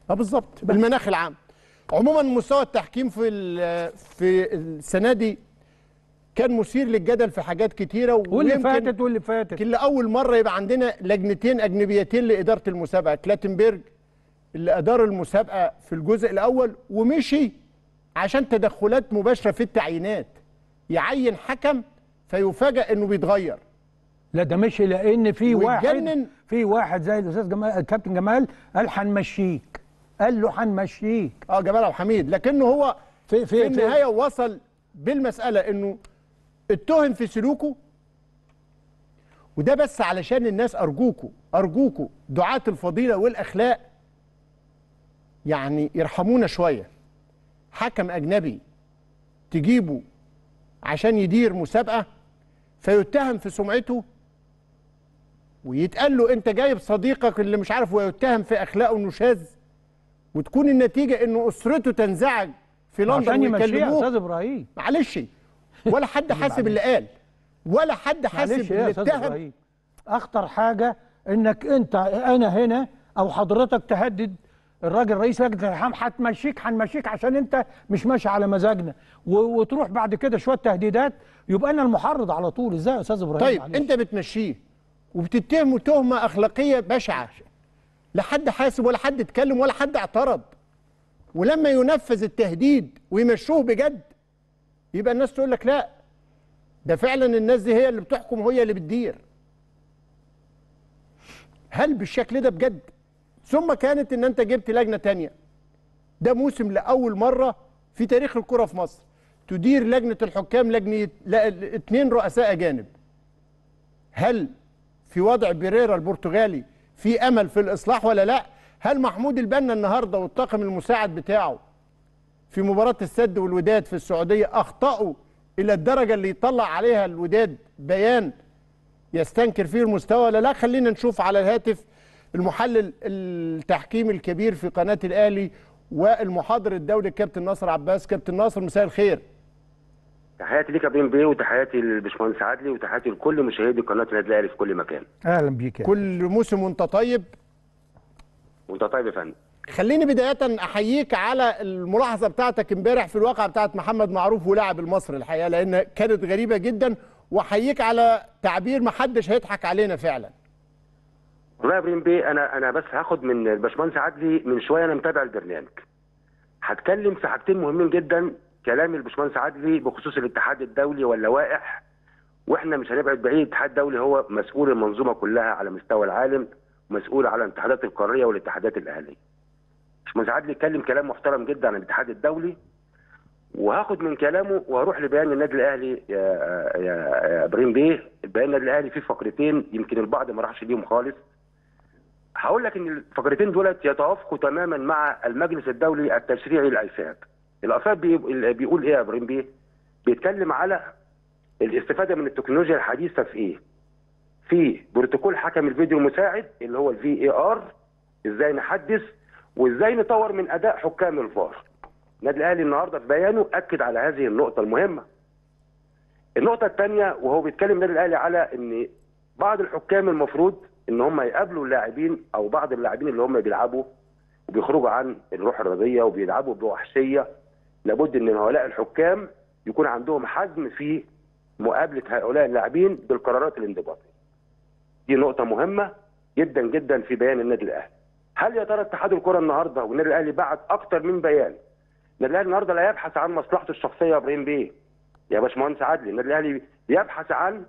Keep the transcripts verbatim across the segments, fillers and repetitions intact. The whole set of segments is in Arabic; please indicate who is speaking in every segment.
Speaker 1: اه بالظبط، بالمناخ العام. عموما مستوى التحكيم في في السنه دي كان مثير للجدل في حاجات كتيره،
Speaker 2: واللي فاتت واللي فاتت
Speaker 1: كان لاول مره يبقى عندنا لجنتين اجنبيتين لاداره المسابقه. كلاتنبرج اللي ادار المسابقه في الجزء الاول ومشي عشان تدخلات مباشره في التعيينات، يعين حكم فيفاجئ انه بيتغير.
Speaker 2: لا ده مشي لان في
Speaker 1: واتجنن.
Speaker 2: واحد في واحد زي الاستاذ جمال الكابتن جمال قال هنمشيك، قال له هنمشيك
Speaker 1: اه جمال عبد الحميد، لكنه هو
Speaker 2: في,
Speaker 1: في, في النهايه وصل بالمساله انه اتهم في سلوكه. وده بس علشان الناس، ارجوكوا ارجوكوا دعاة الفضيله والاخلاق يعني يرحمونا شويه. حكم اجنبي تجيبه عشان يدير مسابقه فيتهم في سمعته، ويتقال له انت جايب صديقك اللي مش عارف، ويتهم في اخلاقه انه شاذ، وتكون النتيجه انه اسرته تنزعج في لندن
Speaker 2: عشان يمشيه يا
Speaker 1: ويكلموه.
Speaker 2: استاذ ابراهيم
Speaker 1: معلش، ولا حد حاسب اللي قال، ولا حد حاسب اللي اتهم.
Speaker 2: اخطر حاجه انك انت انا هنا او حضرتك تهدد الراجل رئيس لجنه الالحام هتمشيك هنمشيك عشان انت مش ماشي على مزاجنا، وتروح بعد كده شويه تهديدات يبقى انا المحرض على طول. ازاي يا استاذ ابراهيم؟
Speaker 1: طيب
Speaker 2: معلش.
Speaker 1: انت بتمشيه وبتتهمه تهمه اخلاقيه بشعه، لا حد حاسب ولا حد اتكلم ولا حد اعترض، ولما ينفذ التهديد ويمشوه بجد يبقى الناس تقول لك لا ده فعلا الناس دي هي اللي بتحكم وهي اللي بتدير. هل بالشكل ده بجد؟ ثم كانت ان انت جبت لجنه تانية. ده موسم لاول مره في تاريخ الكره في مصر تدير لجنه الحكام لجنه اثنين رؤساء اجانب. هل في وضع بيريرا البرتغالي في امل في الاصلاح ولا لا؟ هل محمود البنا النهارده والطاقم المساعد بتاعه في مباراه السد والوداد في السعوديه اخطاوا الى الدرجه اللي يطلع عليها الوداد بيان يستنكر فيه المستوى ولا لا؟ خلينا نشوف على الهاتف المحلل التحكيم الكبير في قناه الاهلي والمحاضر الدولي الكابتن ناصر عباس. كابتن ناصر مساء الخير.
Speaker 3: تحياتي ليك يا ابراهيم بيه، وتحياتي للباشمهندس عدلي، وتحياتي لكل مشاهدي قناه النادي الاهلي في كل مكان.
Speaker 2: اهلا بيك.
Speaker 1: كل موسم وانت طيب.
Speaker 3: وانت طيب يا فندم.
Speaker 1: خليني بدايه احييك على الملاحظه بتاعتك امبارح في الواقعه بتاعت محمد معروف ولاعب المصري الحقيقه، لان كانت غريبه جدا، واحييك على تعبير ما حدش هيضحك علينا فعلا.
Speaker 3: والله يا ابراهيم بيه، انا انا بس هاخد من الباشمهندس عدلي من شويه، انا متابع البرنامج. هتكلم في حاجتين مهمين جدا، كلام الباشمهندس عدلي بخصوص الاتحاد الدولي واللوائح، واحنا مش هنبعد بعيد. الاتحاد الدولي هو مسؤول المنظومه كلها على مستوى العالم، مسؤول على الاتحادات القاريه والاتحادات الاهليه. الباشمهندس عدلي اتكلم كلام محترم جدا عن الاتحاد الدولي، وهاخد من كلامه وهروح لبيان النادي الاهلي يا يا ابراهيم بيه. البيان النادي الاهلي فيه فقرتين يمكن البعض ما راحش ليهم خالص. هقول لك ان الفقرتين دولت يتوافقوا تماما مع المجلس الدولي التشريعي للأيفاب. الأيفاب بيقول ايه يا ابراهيم بيه؟ بيتكلم على الاستفاده من التكنولوجيا الحديثه في ايه؟ في بروتوكول حكم الفيديو المساعد اللي هو الفي اي ار، ازاي نحدث وازاي نطور من اداء حكام الفار. النادي الاهلي النهارده في بيانه اكد على هذه النقطه المهمه. النقطه الثانيه، وهو بيتكلم النادي الاهلي على ان بعض الحكام المفروض ان هم يقابلوا اللاعبين او بعض اللاعبين اللي هم بيلعبوا وبيخرجوا عن الروح الرياضيه وبيلعبوا بوحشيه، لابد ان هؤلاء الحكام يكون عندهم حزم في مقابله هؤلاء اللاعبين بالقرارات الانضباطيه. دي نقطه مهمه جدا جدا في بيان النادي الاهلي. هل يا ترى اتحاد الكره النهارده والنادي الاهلي بعت اكتر من بيان؟ النادي الاهلي النهارده لا يبحث عن مصلحته الشخصيه يا ابراهيم بيه يا باشمهندس عدلي. النادي الاهلي يبحث عن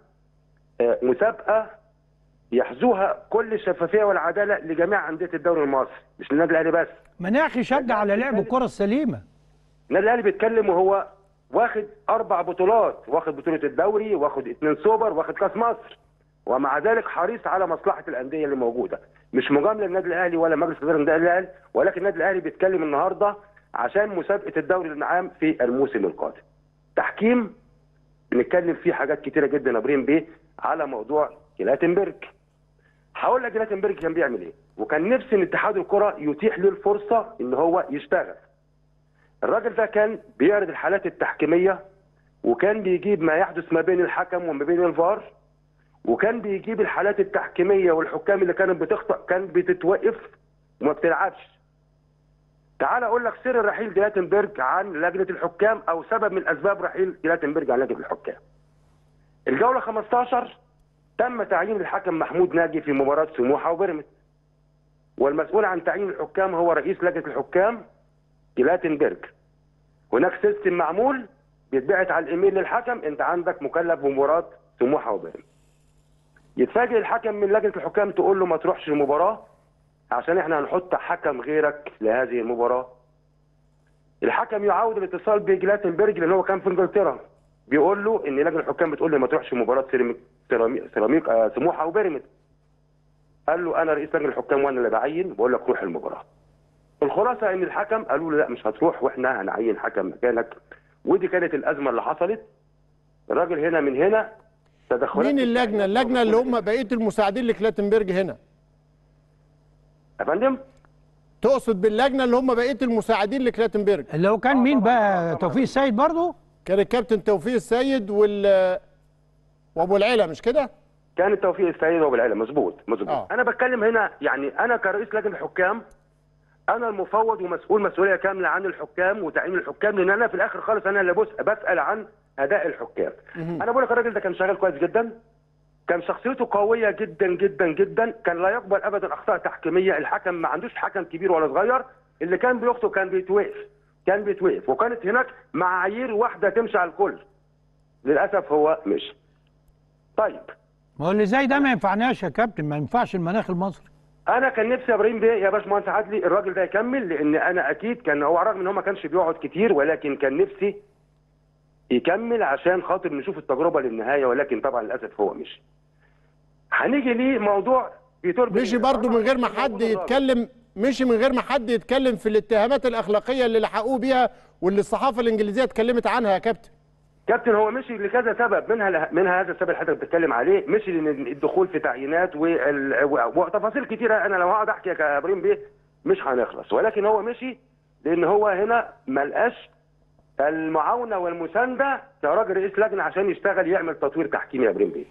Speaker 3: مسابقه يحظوها كل الشفافيه والعداله لجميع انديه الدوري المصري، مش النادي الاهلي بس.
Speaker 2: مناخ يشجع على لعب الكره السليمه.
Speaker 3: النادي الاهلي بيتكلم وهو واخد اربع بطولات، واخد بطوله الدوري، واخد اثنين سوبر، واخد كاس مصر، ومع ذلك حريص على مصلحه الانديه اللي موجوده. مش مجامله للنادي الاهلي ولا مجلس اداره النادي الاهلي، ولكن النادي الاهلي بيتكلم النهارده عشان مسابقه الدوري العام في الموسم القادم. تحكيم بنتكلم فيه حاجات كتيره جدا يا ابراهيم بيه على موضوع كلاتنبرج. هقول لك كلاتنبرج كان بيعمل ايه، وكان نفسي ان اتحاد الكره يتيح له الفرصه ان هو يشتغل. الراجل ده كان بيعرض الحالات التحكيميه، وكان بيجيب ما يحدث ما بين الحكم وما بين الفار، وكان بيجيب الحالات التحكيميه والحكام اللي كانت بتخطئ كانت بتتوقف وما بتلعبش. تعال اقول لك سر رحيل جلاتنبرج عن لجنه الحكام او سبب من اسباب رحيل جلاتنبرج عن لجنه الحكام. الجوله خمستاشر تم تعيين الحكم محمود ناجي في مباراه سموحه وبيراميدز. والمسؤول عن تعيين الحكام هو رئيس لجنه الحكام جلاتنبرج. هناك سيستم معمول بيتبعت على الايميل للحكم، انت عندك مكلف بمباراه سموحه وبيراميدز. يتفاجئ الحكم من لجنه الحكام تقول له ما تروحش المباراه عشان احنا هنحط حكم غيرك لهذه المباراه. الحكم يعاود الاتصال بجلاتنبرج لان هو كان في انجلترا، بيقول له ان لجنه الحكام بتقول لي ما تروحش مباراه سيراميك سيراميك, سيراميك آه سموحه وبيراميدز. قال له انا رئيس لجنه الحكام وانا اللي بعين، بقول لك روح المباراه. الخلاصه ان الحكم قالوا له لا مش هتروح واحنا هنعين حكم مكانك، ودي كانت الازمه اللي حصلت. الراجل هنا من هنا تدخلات.
Speaker 1: مين اللجنه؟ اللجنه اللي هم بقيه المساعدين لكلاتنبرج هنا
Speaker 3: يا فندم؟
Speaker 1: تقصد باللجنه اللي هم بقيه المساعدين لكلاتنبرج
Speaker 2: اللي هو كان مين بقى؟ توفيق السيد برضه؟
Speaker 1: كان الكابتن توفيق السيد وال وابو العلا مش كده؟
Speaker 3: كان التوفيق السيد وابو العلا، مظبوط مظبوط.
Speaker 1: آه.
Speaker 3: انا بتكلم هنا يعني انا كرئيس لجنه الحكام انا المفوض ومسؤول مسؤوليه كامله عن الحكام وتعيين الحكام، لان انا في الاخر خالص انا اللي بسال عن اداء الحكام. انا بقول لك الراجل ده كان شغال كويس جدا، كان شخصيته قويه جدا جدا جدا، كان لا يقبل ابدا اخطاء تحكيميه. الحكم ما عندوش حكم كبير ولا صغير، اللي كان بيخطئ كان بيتوقف كان بيتوقف وكانت هناك معايير واحده تمشي على الكل. للاسف هو مش. طيب
Speaker 2: ما هو اللي زي ده ما ينفعناش يا كابتن، ما ينفعش المناخ المصري.
Speaker 3: انا كان نفسي يا ابراهيم بيه يا باشمهندس عدلي الراجل ده يكمل، لان انا اكيد كان هو رغم ان هو ما كانش بيقعد كتير ولكن كان نفسي يكمل عشان خاطر نشوف التجربه للنهايه، ولكن طبعا للاسف هو مشي. هنيجي لموضوع فيتور
Speaker 1: مشي برضه من غير ما حد يتكلم، مشي من غير ما حد يتكلم في الاتهامات الاخلاقيه اللي لحقوه بيها واللي الصحافه الانجليزيه اتكلمت عنها يا كابتن.
Speaker 3: كابتن هو مشي لكذا سبب، منها منها هذا السبب اللي حضرتك بتتكلم عليه، مشي لان الدخول في تعيينات وال... وتفاصيل كتيره انا لو هقعد احكي يا ابراهيم بيه مش هنخلص، ولكن هو مشي لان هو هنا ما لقاش المعاونه والمسانده كراجل رئيس لجنه عشان يشتغل يعمل تطوير تحكيمي يا ابراهيم بيه.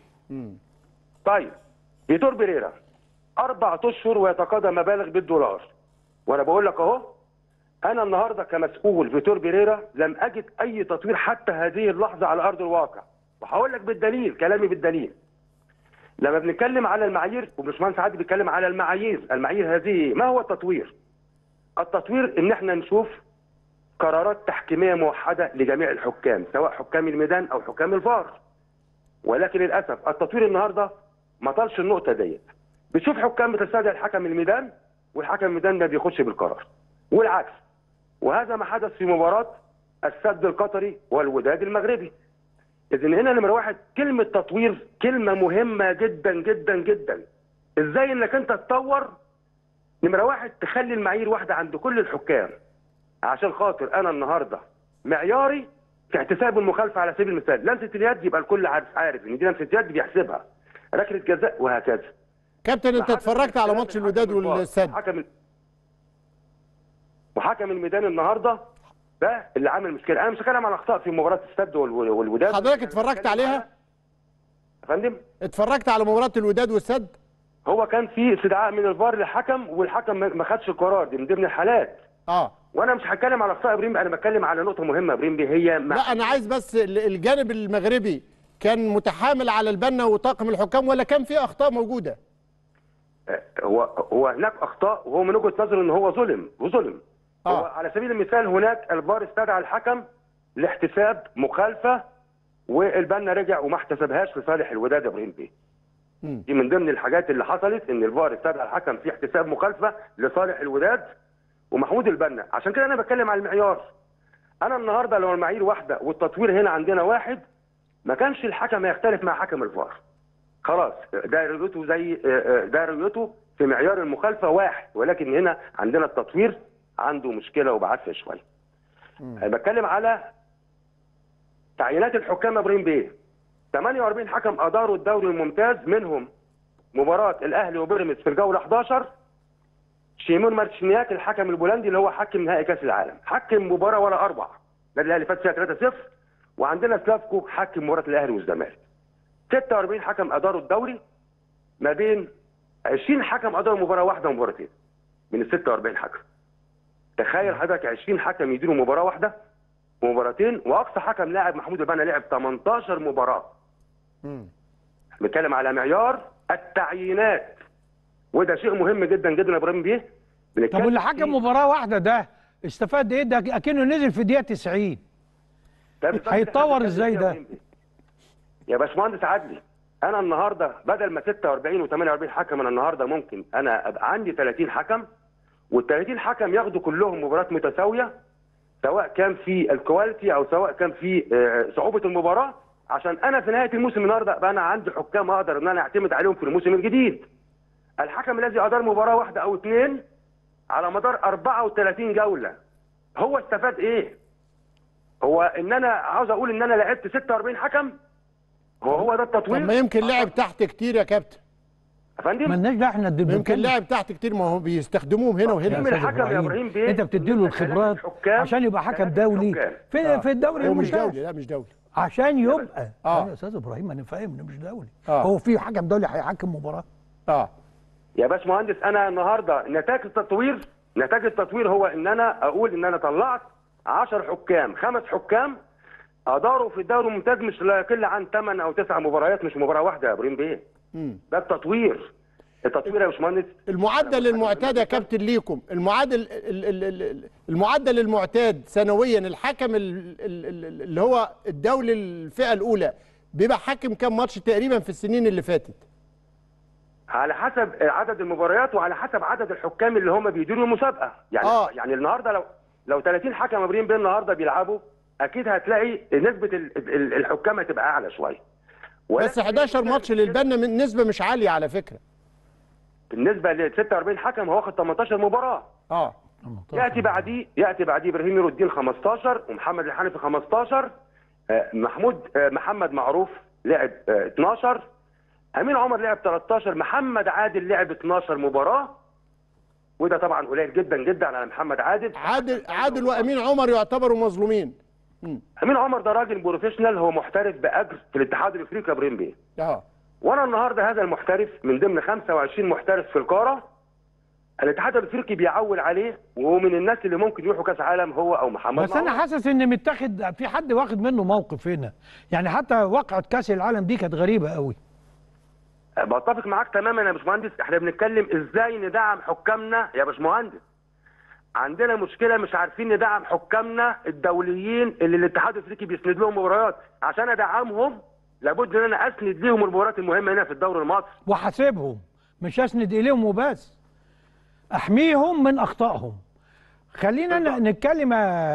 Speaker 3: طيب فيتور بيريرا اربع اشهر ويتقاضى مبالغ بالدولار، وانا بقول لك اهو انا النهارده كمسؤول فيتور بيريرا لم اجد اي تطوير حتى هذه اللحظه على ارض الواقع، وهقول لك بالدليل كلامي بالدليل. لما بنتكلم على المعايير وباشمهندس عادل بيتكلم على المعايير، المعايير هذه ما هو التطوير؟ التطوير ان احنا نشوف قرارات تحكيميه موحده لجميع الحكام سواء حكام الميدان او حكام الفار. ولكن للاسف التطوير النهارده ما طالش النقطه ديت. بتشوف حكام بتستدعي الحكم الميدان والحكم الميدان ما بياخدش بالقرار والعكس، وهذا ما حدث في مباراه السد القطري والوداد المغربي. اذا هنا نمره واحد كلمه تطوير كلمه مهمه جدا جدا جدا. ازاي انك انت تطور؟ نمره واحد تخلي المعايير واحده عند كل الحكام، عشان خاطر انا النهارده معياري كاحتساب المخالفه على سبيل المثال لمسه اليد يبقى الكل عارف عارف ان دي لمسه يد بيحسبها، ركله جزاء وهكذا.
Speaker 1: كابتن انت اتفرجت على ماتش الوداد والسد؟
Speaker 3: حكم وحكم الميدان النهارده ده اللي عامل مشكله. انا مش هتكلم عن اخطاء في مباراه السد والوداد.
Speaker 1: حضرتك اتفرجت عليها؟
Speaker 3: يا فندم
Speaker 1: اتفرجت على مباراه الوداد والسد؟
Speaker 3: هو كان في استدعاء من الفار للحكم والحكم ما خدش القرار، دي من ضمن الحالات.
Speaker 1: اه
Speaker 3: وانا مش هتكلم على اخطاء ابراهيم، انا بتكلم على نقطه مهمه ابراهيم دي هي
Speaker 1: لا انا عايز بس الجانب المغربي كان متحامل على البنا وطاقم الحكام ولا كان في اخطاء موجوده؟
Speaker 3: هو هو هناك اخطاء وهو من وجهه نظره ان هو ظلم وظلم. آه. هو على سبيل المثال هناك الفار استدعى الحكم لاحتساب مخالفه والبنا رجع وما احتسبهاش لصالح الوداد يا ابراهيم بيه. دي من ضمن الحاجات اللي حصلت ان الفار استدعى الحكم في احتساب مخالفه لصالح الوداد ومحمود البنا. عشان كده انا بتكلم على المعيار. انا النهارده لو المعايير واحده والتطوير هنا عندنا واحد ما كانش الحكم هيختلف مع حكم الفار. خلاص دايرته زي دايرته في معيار المخالفه واحد، ولكن هنا عندنا التطوير عنده مشكله وبعافيه شويه. انا بتكلم على تعيينات الحكام يا ابراهيم بيه. ثمانية وأربعين حكم اداروا الدوري الممتاز، منهم مباراه الاهلي وبيراميدز في الجوله احد عشر. شيمون مارتشنياك الحكم البولندي اللي هو حكم نهائي كاس العالم، حكم مباراه ولا اربع. النادي الاهلي فاز فيها ثلاثة صفر، وعندنا سلافكو حكم مباراه الاهلي والزمالك. ستة وأربعين حكم اداروا الدوري، ما بين عشرين حكم اداروا مباراه واحده ومباراتين من ال ستة وأربعين حكم. تخيل حضرتك عشرين حكم يديروا مباراه واحده ومباراتين، واقصى حكم لاعب محمود البنا لعب تمنتاشر مباراه.
Speaker 1: مم.
Speaker 3: بنتكلم على معيار التعيينات، وده شيء مهم جدا جدا يا ابراهيم بيه.
Speaker 2: طب واللي حكم مباراه واحده ده استفاد ايه؟ ده اكنه نزل في دقيقه تسعين. هيتطور ازاي ده؟
Speaker 3: يا باشمهندس عدلي، انا النهارده بدل ما ستة وأربعين وثمانية وأربعين حكم، انا النهارده ممكن انا ابقى عندي ثلاثين حكم، وال ثلاثين حكم ياخدوا كلهم مباريات متساويه، سواء كان في الكواليتي او سواء كان في صعوبه المباراه، عشان انا في نهايه الموسم النهارده ابقى انا عندي حكام اقدر ان انا اعتمد عليهم في الموسم الجديد. الحكم الذي ادار مباراه واحده او اثنين على مدار أربعة وثلاثين جوله، هو استفاد ايه؟ هو ان انا عاوز اقول ان انا لعبت ستة وأربعين حكم؟ هو هو ده التطوير؟
Speaker 1: طب ما يمكن لعب تحت كتير يا كابتن.
Speaker 3: يا فندم
Speaker 2: مالناش دعوه، احنا
Speaker 1: يمكن لعب تحت كتير، ما هو بيستخدموهم هنا وهنا.
Speaker 3: من الحكم يا ابراهيم بيه
Speaker 2: انت بتديله الخبرات عشان يبقى حكم دولي في آه. في الدوري
Speaker 1: هو مش دولي. لا مش دولي
Speaker 2: عشان يبقى
Speaker 1: اه
Speaker 2: يا استاذ ابراهيم انا فاهم انه مش دولي.
Speaker 1: آه.
Speaker 2: هو في حكم دولي هيحكم مباراه؟
Speaker 1: اه
Speaker 3: يا باشمهندس، انا النهارده نتاج التطوير، نتاج التطوير هو ان انا اقول ان انا طلعت عشرة حكام، خمس حكام اداروا في الدوري الممتاز مش لا يقل عن ثمان او تسع مباريات، مش مباراه واحده يا ابراهيم بيه. ده التطوير. التطوير يا باشمهندس.
Speaker 1: المعدل المعتاد يا كابتن ليكم، المعدل المعدل المعتاد سنويا، الحكم اللي هو الدولي الفئه الاولى بيبقى حاكم كام ماتش تقريبا في السنين اللي فاتت؟
Speaker 3: على حسب عدد المباريات وعلى حسب عدد الحكام اللي هم بيديروا المسابقه. يعني آه. يعني النهارده لو لو ثلاثين حكم ابراهيم بيه النهارده بيلعبوا، اكيد هتلاقي نسبه الحكام هتبقى اعلى شويه.
Speaker 1: بس حداشر ماتش للبنا من نسبه مش عاليه على فكره.
Speaker 3: بالنسبه ل ستة وأربعين حكم هو واخد تمنتاشر مباراه.
Speaker 1: اه
Speaker 3: ياتي بعديه ياتي بعديه ابراهيم نور الدين خمستاشر، ومحمد الحنفي خمستاشر، آه محمود آه محمد معروف لعب آه اتناشر، امين عمر لعب تلتاشر، محمد عادل لعب اتناشر مباراه، وده طبعا قليل جدا جدا على محمد عادل.
Speaker 1: عادل عادل وامين عمر يعتبروا مظلومين.
Speaker 3: امين عمر ده راجل بروفيشنال، هو محترف باجر في الاتحاد الافريقي يا ابراهيم بيه.
Speaker 1: اه
Speaker 3: وانا النهارده هذا المحترف من ضمن خمسة وعشرين محترف في القاره، الاتحاد الافريقي بيعول عليه، وهو من الناس اللي ممكن يروحوا كاس عالم هو او محمد.
Speaker 2: بس انا حاسس ان متاخد في حد واخد منه موقف هنا، يعني حتى وقعه كاس العالم دي كانت غريبه قوي.
Speaker 3: بتفق معاك تماما يا باشمهندس، احنا بنتكلم ازاي ندعم حكامنا يا باشمهندس. عندنا مشكله مش عارفين ندعم حكامنا الدوليين اللي الاتحاد الافريقي بيسند لهم مباريات، عشان ادعمهم لابد ان انا اسند ليهم المباريات المهمه هنا في الدوري المصري،
Speaker 2: وحاسبهم، مش اسند اليهم وبس، احميهم من اخطائهم. خلينا نتكلم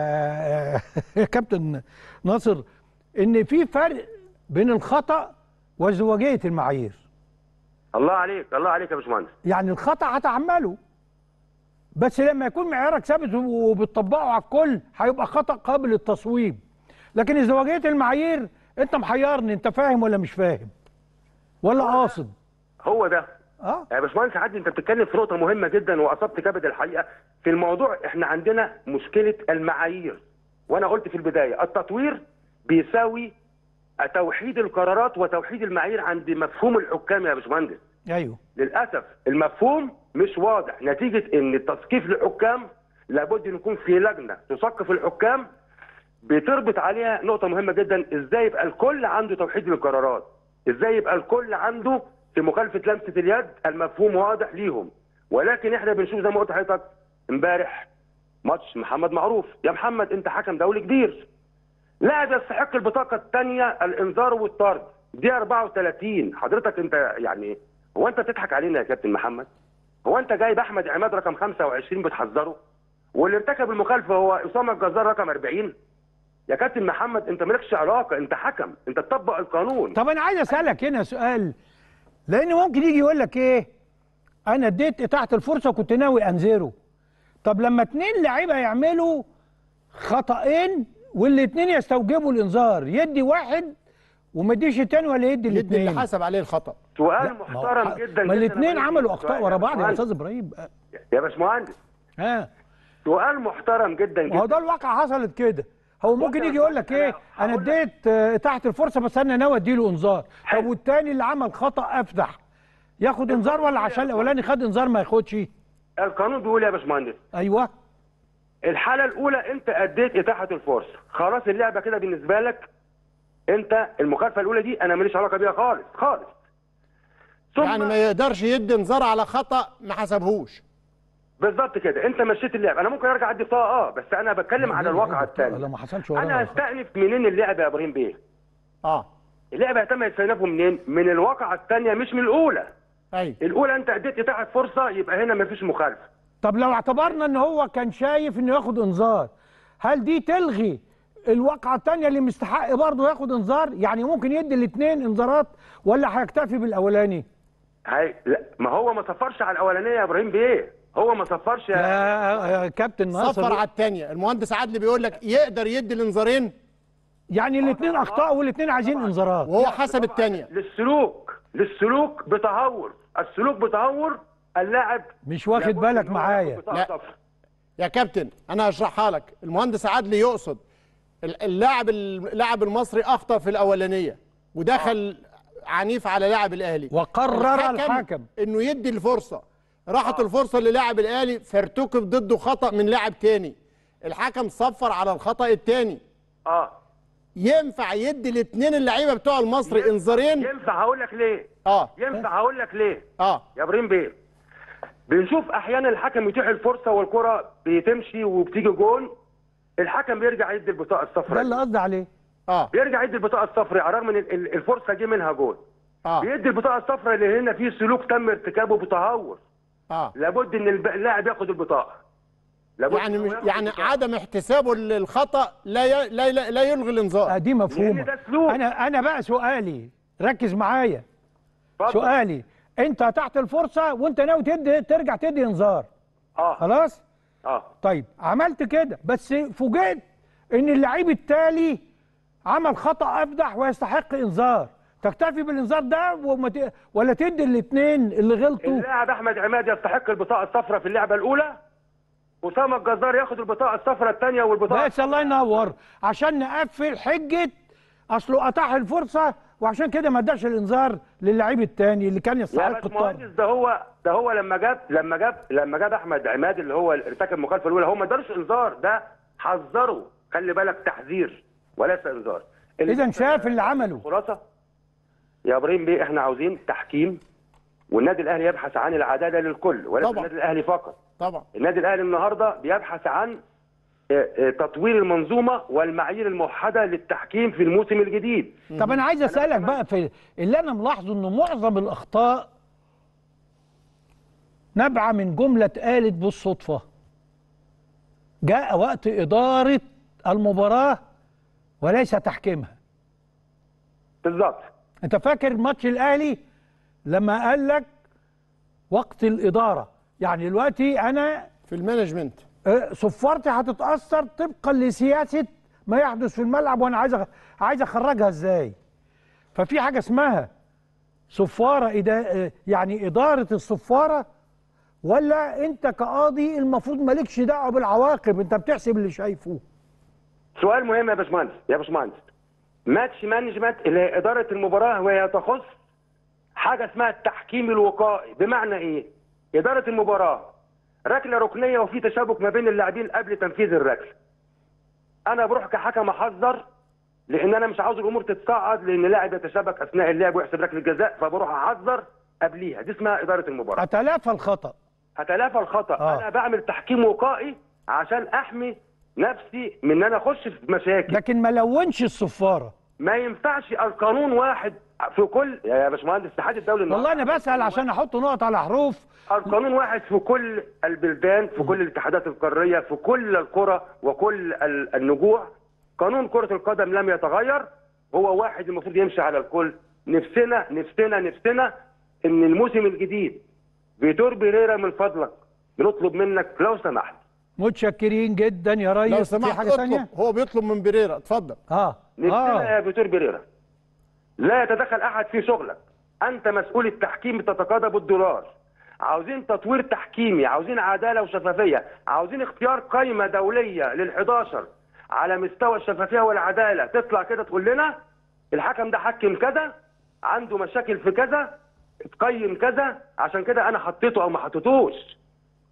Speaker 2: يا كابتن ناصر ان في فرق بين الخطا وازدواجيه المعايير.
Speaker 3: الله عليك الله عليك يا باشمهندس.
Speaker 2: يعني الخطا هتعمله، بس لما يكون معيارك ثابت وبتطبقه على الكل هيبقى خطا قابل للتصويب. لكن ازدواجيه المعايير انت محيرني، انت فاهم ولا مش فاهم ولا قاصد؟
Speaker 3: هو ده
Speaker 2: اه
Speaker 3: يا باشمهندس عادل، انت بتتكلم في نقطه مهمه جدا واصبت كبد الحقيقه في الموضوع. احنا عندنا مشكله المعايير، وانا قلت في البدايه التطوير بيساوي توحيد القرارات وتوحيد المعايير عند مفهوم الحكام يا باشمهندس.
Speaker 2: ايوه
Speaker 3: للاسف المفهوم مش واضح، نتيجه ان التثقيف للحكام لابد ان يكون في لجنه تثقف الحكام بتربط عليها نقطه مهمه جدا، ازاي يبقى الكل عنده توحيد للقرارات، ازاي يبقى الكل عنده في مخالفه لمسه اليد المفهوم واضح ليهم. ولكن احنا بنشوف زي ما قلت لحضرتك امبارح ماتش محمد معروف، يا محمد انت حكم دولي كبير، لاعب يستحق البطاقه الثانيه الانذار والطرد، دي أربعة وثلاثين، حضرتك انت يعني هو انت بتضحك علينا يا كابتن محمد؟ هو انت جايب احمد عماد رقم خمسة وعشرين بتحذره؟ واللي ارتكب المخالفه هو اسامه الجزار رقم أربعين؟ يا كابتن محمد انت مالكش علاقه، انت حكم، انت تطبق القانون.
Speaker 2: طب انا عايز اسالك هنا سؤال، لان ممكن يجي يقول لك ايه، انا اديت اتاحه الفرصه وكنت ناوي انذره. طب لما اتنين لعيبه يعملوا خطأين والاثنين يستوجبوا الانذار، يدي واحد وما يديش الثاني ولا يدي الاثنين؟
Speaker 1: يدي اللي حسب عليه الخطأ.
Speaker 3: سؤال محترم جدا.
Speaker 2: ما الاثنين عملوا اخطاء ورا بعض يا استاذ ابراهيم.
Speaker 3: يا باشمهندس
Speaker 2: ها
Speaker 3: سؤال محترم جدا جدا.
Speaker 2: هو ده الواقع، حصلت كده. هو ممكن يجي يقول لك ايه، انا اديت تحت الفرصه بس انا ناوي اديله انذار. طب والتاني اللي عمل خطأ افدح ياخد انذار، ولا عشان الاولاني خد انذار ما ياخدش؟
Speaker 3: القانون بيقول يا باشمهندس
Speaker 2: ايوه
Speaker 3: الحاله الاولى انت اديت اتاحه الفرصه، خلاص اللعبه كده بالنسبه لك انت المخالفه الاولى دي انا ماليش علاقه بيها خالص خالص.
Speaker 1: ثم يعني ما يقدرش يدي انذار على خطا ما حسبهوش.
Speaker 3: بالظبط كده، انت مشيت اللعبه، انا ممكن ارجع ادي بطاقه اه بس انا بتكلم على الواقعه الثانيه.
Speaker 2: لا ما حصلش
Speaker 3: انا هستأنف منين اللعبه يا ابراهيم بيه؟
Speaker 1: اه
Speaker 3: اللعبه يتم استئنافه منين؟ من الواقعه الثانيه مش من الاولى.
Speaker 1: ايوه
Speaker 3: الاولى انت اديت اتاحه فرصه يبقى هنا مفيش مخالفه.
Speaker 2: طب لو اعتبرنا ان هو كان شايف انه ياخد انذار، هل دي تلغي الواقعه الثانيه اللي مستحق برضه ياخد انذار؟ يعني ممكن يدي الاثنين انذارات ولا هيكتفي بالاولاني؟
Speaker 3: هاي لا ما هو ما صفرش على الاولانيه يا ابراهيم بيه، هو ما صفرش يا,
Speaker 2: يا كابتن ناصر.
Speaker 1: صفر على الثانيه. المهندس عدلي بيقول لك يقدر يدي الانذارين،
Speaker 2: يعني الاثنين اخطاء والاثنين عايزين انذارات،
Speaker 1: وهو حسب الثانيه.
Speaker 3: للسلوك للسلوك بتهور، السلوك بتهور اللاعب
Speaker 2: مش واخد بالك معايا.
Speaker 1: لا يا كابتن انا هشرحها لك. المهندس عدلي يقصد اللاعب اللاعب المصري اخطا في الاولانيه ودخل آه. عنيف على لاعب الاهلي،
Speaker 2: وقرر الحكم, الحكم
Speaker 1: انه يدي الفرصه، راحت آه. الفرصه للاعب الاهلي فارتكب ضده خطا من لاعب تاني، الحكم صفر على الخطا التاني.
Speaker 3: اه
Speaker 1: ينفع يدي الاثنين اللعيبه بتوع المصري انذارين؟
Speaker 3: ينفع. هقول لك ليه.
Speaker 1: اه
Speaker 3: ينفع هقول لك ليه.
Speaker 1: اه
Speaker 3: يا ابراهيم بيه، بنشوف احيانا الحكم يتيح الفرصه والكره بتمشي وبتيجي جون، الحكم بيرجع يدي البطاقه الصفراء.
Speaker 2: ده اللي قصدي عليه.
Speaker 1: اه
Speaker 3: بيرجع يدي البطاقه الصفراء على الرغم ان الفرصه جه منها جون.
Speaker 1: اه
Speaker 3: بيدي البطاقه الصفراء اللي هنا فيه سلوك تم ارتكابه بتهور.
Speaker 1: اه
Speaker 3: لابد ان اللاعب ياخد البطاقه. لابد
Speaker 1: يعني مش يعني البطاقة. عدم احتسابه للخطا لا ي... لا ي... لا يلغي الانذار.
Speaker 2: آه دي مفهومه.
Speaker 3: ده سلوك.
Speaker 2: انا انا بقى سؤالي، ركز معايا.
Speaker 3: فضل.
Speaker 2: سؤالي، انت تحت الفرصه وانت ناوي تدي ترجع تدي انذار.
Speaker 3: اه
Speaker 2: خلاص؟
Speaker 3: اه
Speaker 2: طيب عملت كده بس فوجئت ان اللعيب التالي عمل خطا افدح ويستحق انذار، تكتفي بالانذار ده وما ت... ولا تدي الاثنين اللي غلطوا؟
Speaker 3: اللاعب احمد عماد يستحق البطاقه الصفراء في اللعبه الاولى، اسامه الجزار ياخد البطاقه الصفراء الثانيه والبطاقه.
Speaker 2: بس الله ينور، عشان نقفل حجه اصله اتاح الفرصه وعشان كده ما اداش الانذار للعيب الثاني اللي كان يستحق الطرد.
Speaker 3: ده هو ده هو لما جاب لما جاب لما جاب احمد عماد اللي هو ارتكب المخالفه الاولى، هو ما ادالوش انذار، ده حذره، خلي بالك، تحذير وليس انذار.
Speaker 2: اذا شاف اللي عمله.
Speaker 3: خلاصه يا ابراهيم بيه، احنا عاوزين تحكيم، والنادي الاهلي يبحث عن العداله للكل وليس النادي الاهلي فقط.
Speaker 1: طبعا
Speaker 3: النادي الاهلي النهارده بيبحث عن تطوير المنظومه والمعايير الموحده للتحكيم في الموسم الجديد.
Speaker 2: طب انا عايز اسالك بقى في اللي انا ملاحظه، انه معظم الاخطاء نابعه من جمله اتقالت بالصدفه. جاء وقت اداره المباراه وليس تحكيمها.
Speaker 3: بالظبط.
Speaker 2: انت فاكر ماتش الاهلي لما قال لك وقت الاداره؟ يعني دلوقتي انا
Speaker 1: في المانجمنت
Speaker 2: صفارتي هتتاثر طبقا لسياسه ما يحدث في الملعب، وانا عايز عايز اخرجها ازاي؟ ففي حاجه اسمها صفاره إدا... يعني اداره الصفاره، ولا انت كقاضي المفروض مالكش دعوه بالعواقب، انت بتحسب اللي شايفه؟
Speaker 3: سؤال مهم يا باشمهندس يا باشمهندس. ماتش مانجمنت اللي هي اداره المباراه وهي تخص حاجه اسمها التحكيم الوقائي. بمعنى ايه؟ اداره المباراه ركله ركنيه وفي تشابك ما بين اللاعبين قبل تنفيذ الركله. انا بروح كحكم احذر لان انا مش عاوز الامور تتصاعد لان لاعب يتشابك اثناء اللعب ويحسب ركله جزاء، فبروح احذر قبليها. دي اسمها اداره المباراه.
Speaker 2: اتلافى الخطا.
Speaker 3: اتلافى الخطا. آه. انا بعمل تحكيم وقائي عشان احمي نفسي من ان انا اخش في مشاكل.
Speaker 2: لكن ما لونش الصفاره.
Speaker 3: ما ينفعش القانون واحد في كل يا باشمهندس الاتحاد الدولي.
Speaker 2: والله انا بسال عشان احط نقط على حروف.
Speaker 3: القانون واحد في كل البلدان، في كل الاتحادات القاريه، في كل القرى وكل النجوع. قانون كره القدم لم يتغير، هو واحد المفروض يمشي على الكل. نفسنا نفسنا نفسنا ان الموسم الجديد فيتور بيريرا من فضلك بنطلب منك لو سمحت.
Speaker 2: متشكرين جدا يا ريس.
Speaker 1: لو سمحت
Speaker 2: في حاجه ثانيه؟
Speaker 1: هو بيطلب من بيريرا، اتفضل.
Speaker 2: اه
Speaker 3: نفسنا
Speaker 2: آه.
Speaker 3: يا فيتور بيريرا لا يتدخل احد في شغلك، انت مسؤول التحكيم بتتقاضى بالدولار. عاوزين تطوير تحكيمي، عاوزين عداله وشفافيه، عاوزين اختيار قائمه دوليه للحداشر على مستوى الشفافيه والعداله، تطلع كده تقول لنا الحكم ده حكم كذا، عنده مشاكل في كذا، اتقيم كذا، عشان كده انا حطيته او ما حطيتوش.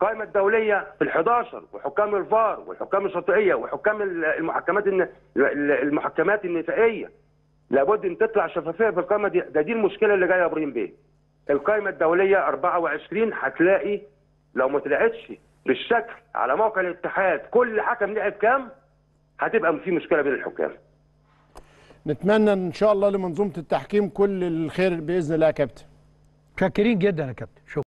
Speaker 3: القائمه الدوليه في الحداشر وحكام الفار والحكام الشاطئيه وحكام المحكمات المحكمات النسائيه، لابد ان تطلع شفافيه في القائمه دي. ده دي المشكله اللي جايه يا ابراهيم بيه. القائمه الدوليه أربعة وعشرين هتلاقي لو ما طلعتش بالشكل على موقع الاتحاد كل حكم لعب كام، هتبقى في مشكله بين الحكام.
Speaker 1: نتمنى ان شاء الله لمنظومه التحكيم كل الخير باذن الله يا كابتن.
Speaker 2: شاكرين جدا يا كابتن. شكرا.